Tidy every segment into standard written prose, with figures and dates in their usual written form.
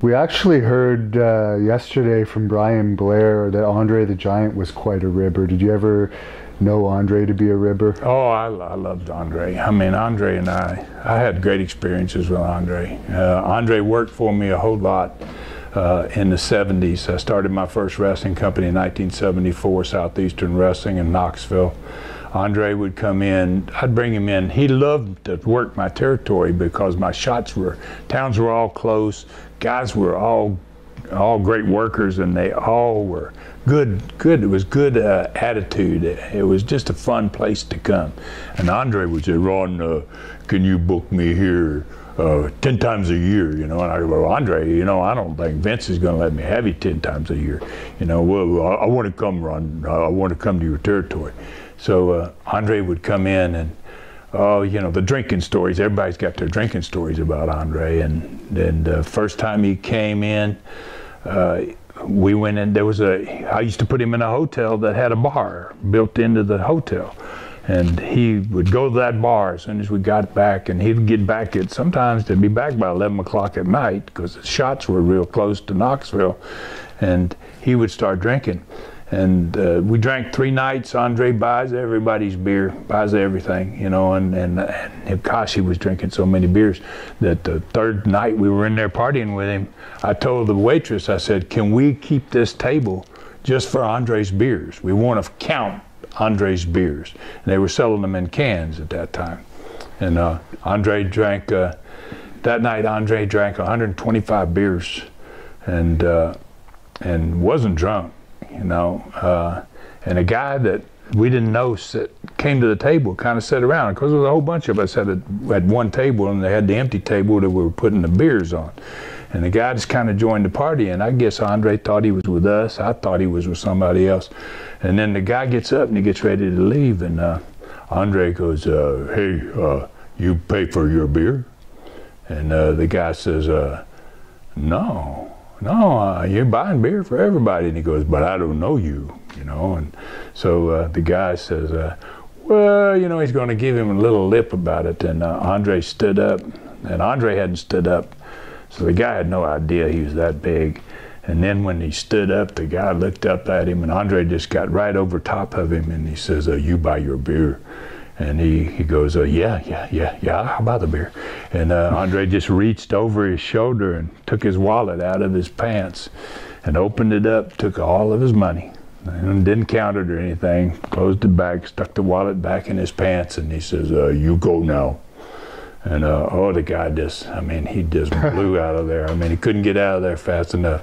We actually heard yesterday from Brian Blair that Andre the Giant was quite a ribber. Did you ever know Andre to be a ribber? Oh, I loved Andre. I mean, Andre and I had great experiences with Andre. Andre worked for me a whole lot in the 70s. I started my first wrestling company in 1974, Southeastern Wrestling in Knoxville. Andre would come in, I'd bring him in. He loved to work my territory because my towns were all close, guys were all great workers, and they all were good. It was good attitude. It was just a fun place to come. And Andre would say, Ron, can you book me here 10 times a year, you know? And I go, well, Andre, you know, I don't think Vince is going to let me have you 10 times a year. You know, well, I want to come, Ron. I want to come to your territory. So Andre would come in, and you know, the drinking stories. Everybody's got their drinking stories about Andre. And the first time he came in, we went in. I used to put him in a hotel that had a bar built into the hotel, and he would go to that bar as soon as we got back, and he'd get back sometimes they'd be back by 11 o'clock at night because the shots were real close to Knoxville, and he would start drinking. And we drank 3 nights. Andre buys everybody's beer, buys everything, you know, and gosh, he was drinking so many beers that the 3rd night we were in there partying with him, I told the waitress, I said, can we keep this table just for Andre's beers? We want to count Andre's beers. And they were selling them in cans at that time. And Andre drank, that night Andre drank 125 beers and wasn't drunk. You know, and a guy that we didn't know came to the table, kind of sat around, because there was a whole bunch of us at one table, and they had the empty table that we were putting the beers on. And the guy just kind of joined the party, and I guess Andre thought he was with us. I thought he was with somebody else. And then the guy gets up and he gets ready to leave, and Andre goes, hey, you pay for your beer? And the guy says, no, you're buying beer for everybody. And he goes, but I don't know you, you know. And so the guy says, well, you know, he's going to give him a little lip about it. And Andre stood up, and Andre hadn't stood up. So the guy had no idea he was that big. And then when he stood up, the guy looked up at him, and Andre just got right over top of him, and he says, you buy your beer. And he goes, yeah, I'll buy the beer. And Andre just reached over his shoulder and took his wallet out of his pants and opened it up, took all of his money, and didn't count it or anything, closed it back, stuck the wallet back in his pants, and he says, you go now. And the guy he just blew out of there. I mean, he couldn't get out of there fast enough.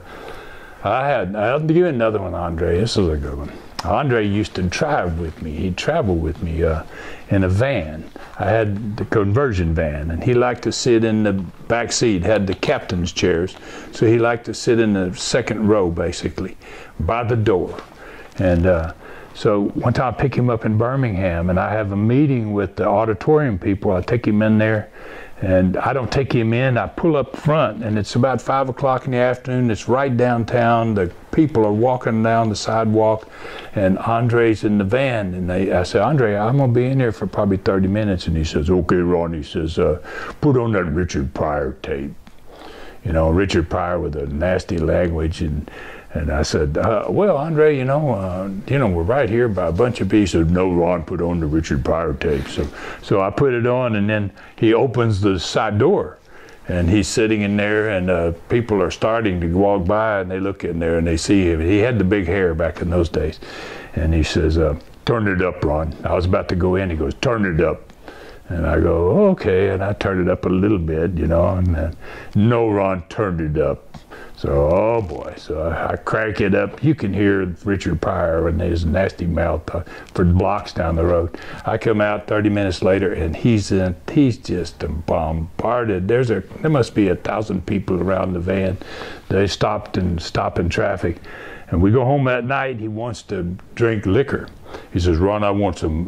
I'll give you another one, Andre. This is a good one. Andre used to drive with me. He'd travel with me in a van. I had the conversion van, and he liked to sit in the back seat, had the captain's chairs, so he liked to sit in the 2nd row, basically, by the door. And so one time I pick him up in Birmingham, and I have a meeting with the auditorium people. I take him in there, and I don't take him in. I pull up front, and it's about 5 o'clock in the afternoon. It's right downtown. The people are walking down the sidewalk, and Andre's in the van. And I say, Andre, I'm going to be in here for probably 30 minutes. And he says, okay, Ron. He says, put on that Richard Pryor tape. You know, Richard Pryor with a nasty language. And I said, well, Andre, you know, we're right here by a bunch of people. He said, no, Ron, put on the Richard Pryor tape. So I put it on, and then he opens the side door, and he's sitting in there, and people are starting to walk by, and they look in there, and they see him. He had the big hair back in those days. And he says, turn it up, Ron. I was about to go in. He goes, turn it up. And I go, okay, and I turned it up a little bit, you know, and no, Ron, turned it up. So, oh boy, so I crank it up. You can hear Richard Pryor and his nasty mouth for blocks down the road. I come out 30 minutes later, and he's just bombarded. There must be 1,000 people around the van. They stopped in traffic. And we go home that night. He wants to drink liquor. He says, Ron, I want some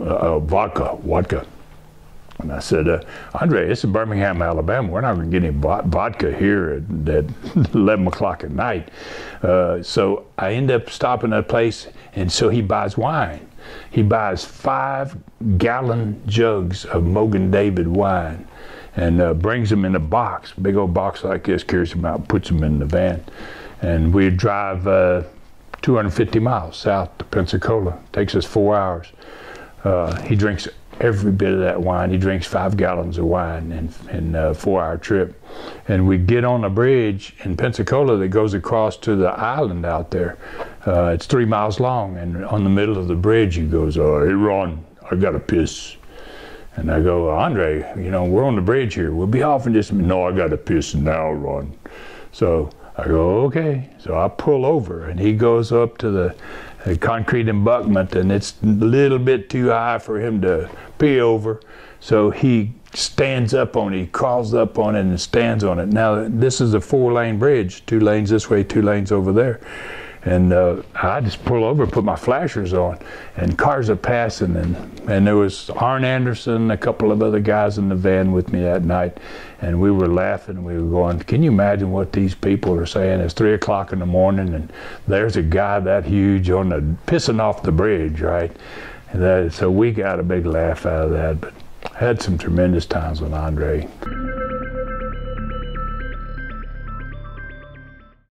vodka. And I said, Andre, this is Birmingham, Alabama. We're not going to get any vodka here at 11 o'clock at night. So I end up stopping at a place, and so he buys wine. He buys 5-gallon jugs of Mogan David wine. and brings them in a box, big old box like this, carries them out, puts them in the van. And we drive 250 miles south to Pensacola. Takes us 4 hours. He drinks every bit of that wine. He drinks 5 gallons of wine in a 4-hour trip. And we get on a bridge in Pensacola that goes across to the island out there. It's 3 miles long, and on the middle of the bridge he goes, "Hey Ron, I gotta piss." And I go, "Andre, you know, we're on the bridge here. We'll be off in just a minute." "No, I gotta piss now, Ron." So I go, "Okay." So I pull over, and he goes up to the concrete embankment, and it's a little bit too high for him to pee over. So he stands up on it, he crawls up on it and stands on it. Now this is a 4-lane bridge, 2 lanes this way, 2 lanes over there. And I just pull over, put my flashers on, and cars are passing. And there was Arn Anderson, a couple of other guys in the van with me that night. And we were laughing, we were going, can you imagine what these people are saying? It's 3 o'clock in the morning, and there's a guy that huge on the, pissing off the bridge, right? And so we got a big laugh out of that, but I had some tremendous times with Andre.